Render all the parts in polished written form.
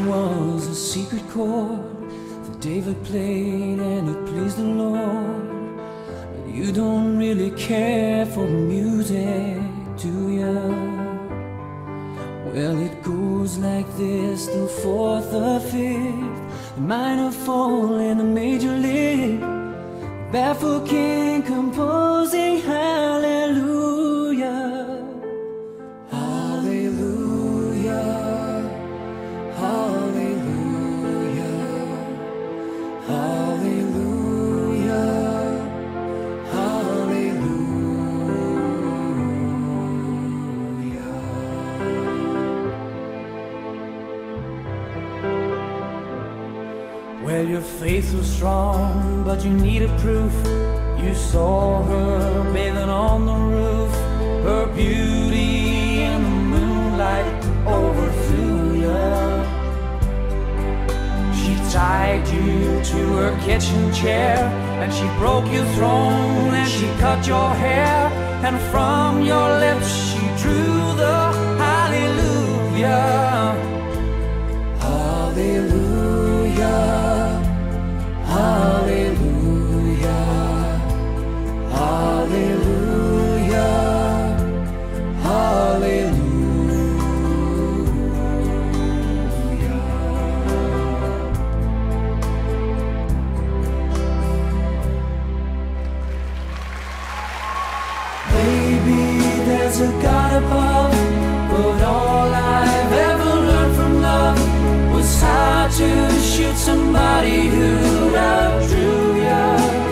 was a secret chord that David played and it pleased the Lord. But you don't really care for music, do ya? Well, it goes like this: the fourth, the fifth, the minor fall and the major lift. Barefoot king composing hallelujah, hallelujah, hallelujah, hallelujah, hallelujah. Well, your faith was strong, but you needed proof. You saw her bathing on the roof, her beauty in the moonlight overthrew you. She tied you to her kitchen chair, and she broke your throne, and she cut your hair, and from your lips she drew the hallelujah, hallelujah, hallelujah, hallelujah, hallelujah. Maybe there's a God above, but all I've ever learned from love was how to shoot somebody who outdrew ya.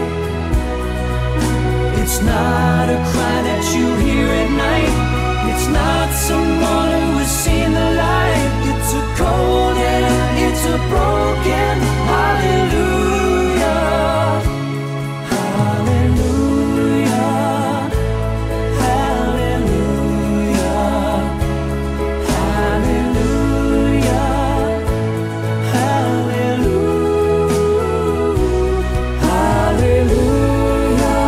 It's not a cry that you hear at night. It's not someone who has seen the light. It's a cold and it's a broken hallelujah, hallelujah, hallelujah, hallelujah, hallelujah, hallelujah,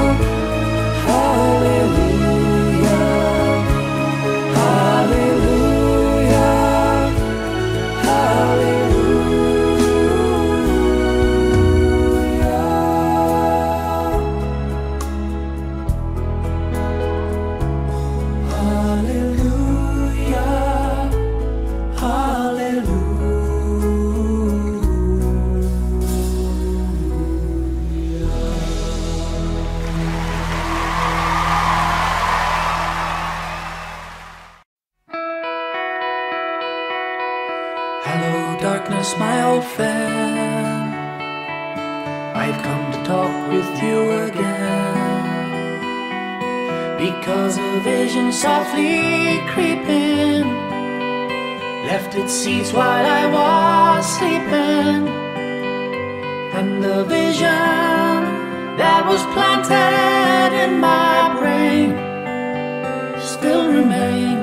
hallelujah, Hello, darkness, my old friend. I've come to talk with you again, because a vision softly creeping left its seeds while I was sleeping, and the vision that was planted in my brain still remains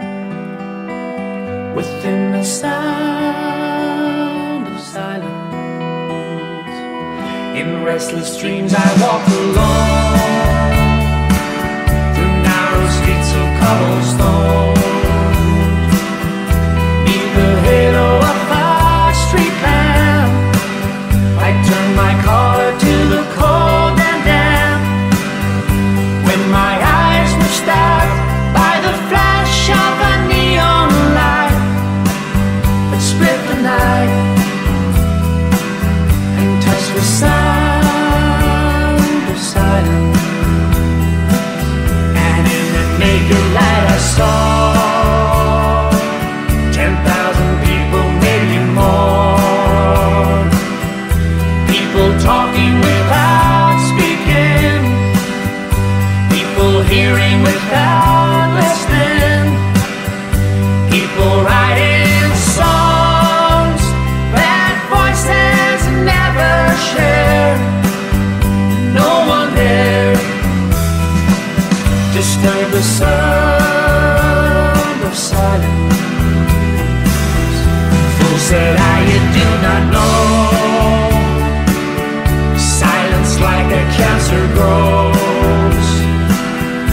within the sound of silence. In restless dreams I walk alone through narrow streets of cobblestone, neath the halo of a street lamp. I turn my collar to the cold and damp, when my eyes were stabbed by the flash of a neon light that split the night and touched the sound of silence. And in that naked light I saw 10,000 people, maybe more, people talking without speaking, people hearing without listening, people writing songs that voices never shared. No one there disturbed the sound of silence. Fool, said I, you do not know, silence like a cancer grows.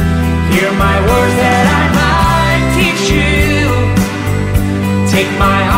Hear my words that I might teach you, take my